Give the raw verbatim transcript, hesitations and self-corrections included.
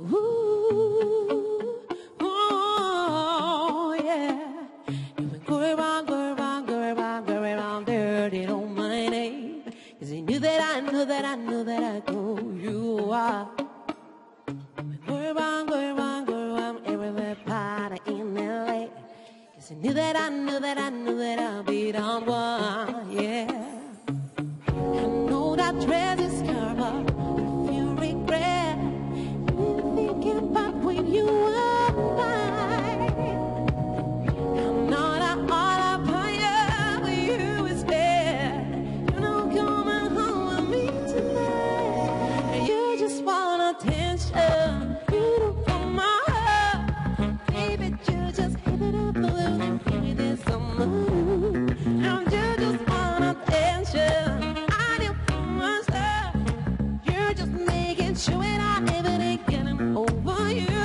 Ooh, oh, yeah. You went go around, go around, go around, go around, dirty on my name. Cause you knew that I knew that I knew that I go you are. Go around, go around, go around, everywhere party in L A. Cause I knew that I knew that I knew that I'll be down one, yeah. I know that dress is covered, if you regret thinking about when you were mine. I'm not an all fire, but you is bad. You don't come home with me tonight. You just want attention. You don't want my heart, baby. You just give it up a little. Maybe there's some mood. And you just want attention. I don't want myself. You're just making sure that I never getting over you.